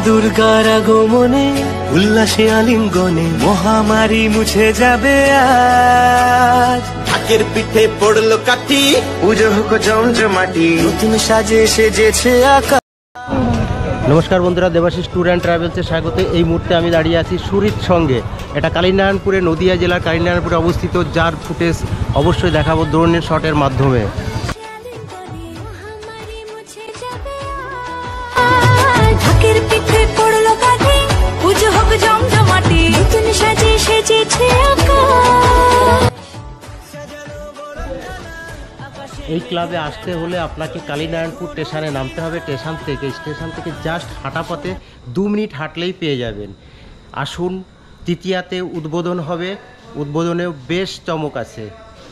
দুর্গার আগমনে উল্লাসে আলিঙ্গনে মহামারী মুছে যাবে আজ। ঢাকের পিঠে পড়লো কাঠি, পুজো হোক জমজমাটি, নতুন সাজে সেজেছে আকাশ। নমস্কার বন্ধুরা, দেবাশিস ট্যুর অ্যান্ড ট্রাভেলসে স্বাগত। এই মুহূর্তে আমি দাঁড়িয়ে আছি সুরিত সঙ্গে। এটা কালিনারায়ণপুরে, নদিয়া জেলার কালিনারায়ণপুরে অবস্থিত, যার ফুটেজ অবশ্যই দেখাবো ড্রোনের শটের মাধ্যমে। এই ক্লাবে আসতে হলে আপনাকে কালিনারায়ণপুর স্টেশনে নামতে হবে। স্টেশন থেকে জাস্ট হাঁটা পথে 2 মিনিট হাঁটলেই পেয়ে যাবেন। আসুন, তৃতীয়াতে উদ্বোধন হবে, উদ্বোধনেও বেশ চমক আছে।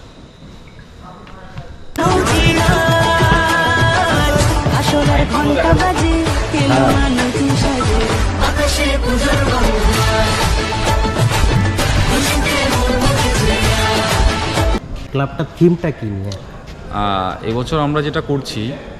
ক্লাবটার থিমটা কি নিয়ে? এবছর আমরা যেটা করছি,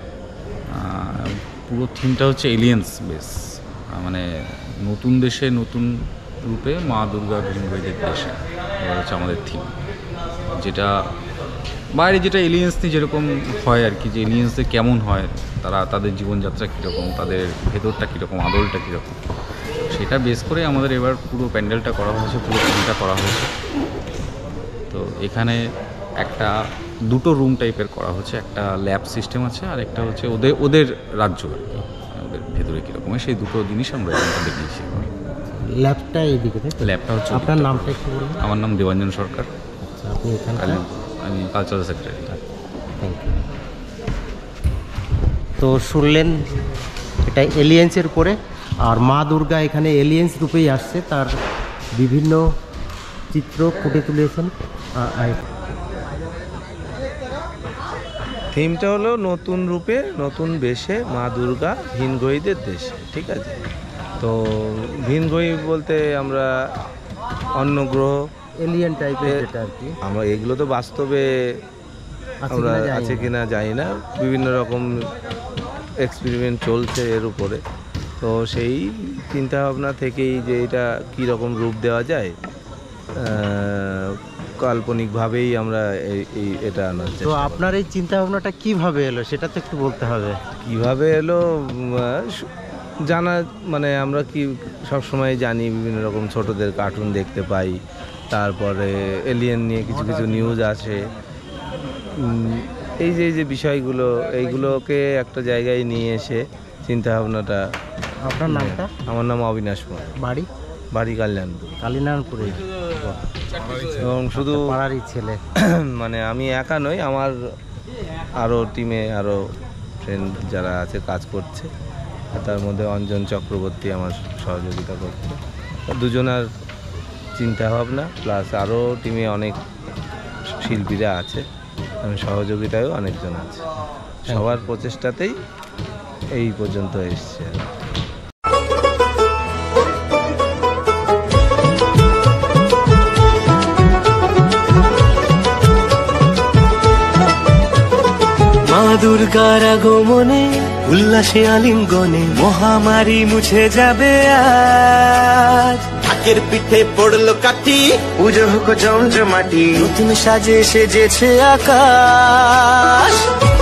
পুরো থিমটা হচ্ছে এলিয়েন্স বেস, মানে নতুন দেশে নতুন রূপে মা দুর্গা ভিনবৈদের দেশে, এবার হচ্ছে আমাদের থিম। যেটা বাইরে যেটা এলিয়েন্স নিয়ে যেরকম হয় আর কি, যে এলিয়েন্সদের কেমন হয়, তারা তাদের জীবনযাত্রা কীরকম, তাদের ভেতরটা কীরকম, আদলটা কীরকম, সেটা বেস করে আমাদের এবার পুরো প্যান্ডেলটা করা হয়েছে, পুরো থিমটা করা হয়েছে। তো এখানে দুটো রুম টাইপের করা হচ্ছে, একটা ল্যাব সিস্টেম আছে, আর একটা হচ্ছে ওদের রাজ্য আর কি, ওদের ভেতরে কীরকম হয় সেই দুটো জিনিস আমরা এখানটা দেখিয়েছি। ল্যাবটা এইদিকে, ল্যাবটা হচ্ছে। আপনার নামটা একটু বলুন। আমার নাম দেবাঞ্জন সরকার। আচ্ছা, আপনি এখানে? আমি কালচারাল সেক্রেটারি। Thank you. তো শুনলেন, এটা এলিয়েন্সের উপরে, আর মা দুর্গা এখানে এলিয়েন্স রূপেই আসছে, তার বিভিন্ন চিত্র ফুটে তুলেছেন। থিমটা হলো নতুন রূপে নতুন বেশে মা দুর্গা ভিনগয়ীদের দেশে, ঠিক আছে? তো ভিনগয়ী বলতে আমরা অন্য গ্রহ, এলিয়েন টাইপের যেটা আর কি, আমরা এগুলো তো বাস্তবে আমরা আছে কিনা জানি না, বিভিন্ন রকম এক্সপেরিমেন্ট চলছে এর উপরে। তো সেই চিন্তা ভাবনা থেকেই যে এটা কী রকম রূপ দেওয়া যায়, কাল্পনিকভাবেই আমরা এটা আনার চেষ্টা। তো আপনার এই চিন্তা ভাবনাটা কিভাবে এলো সেটা তো একটু বলতে হবে। কিভাবে এলো জানা, মানে আমরা কি সবসময় জানি, বিভিন্ন রকম ছোটদের কার্টুন দেখতে পাই, তারপরে এলিয়েন নিয়ে কিছু কিছু নিউজ আসে, এই যে বিষয়গুলো, এইগুলোকে একটা জায়গায় নিয়ে এসে চিন্তা ভাবনাটা। আপনার নামটা? আমার নাম অবিনাশ কুমার। বাড়ি কালিনারায়ণপুরে। এবং শুধু পাড়ারই ছেলে? মানে আমি একা নই, আমার আরও টিমে আরও ফ্রেন্ড যারা আছে কাজ করছে, তার মধ্যে অঞ্জন চক্রবর্তী আমার সহযোগিতা করছে। দুজনার চিন্তা ভাবনা প্লাস আরও টিমে অনেক শিল্পীরা আছে, সহযোগিতায়ও অনেকজন আছে, সবার প্রচেষ্টাতেই এই পর্যন্ত এসছে। মা দুর্গার আগমনে উল্লাসে আলিঙ্গনে মহামারী মুছে যাবে আজ। ঢাকের পিঠে পড়লো কাঠি, পুজো হোক জমজমাটি, নতুন সাজে সেজেছে আকাশ।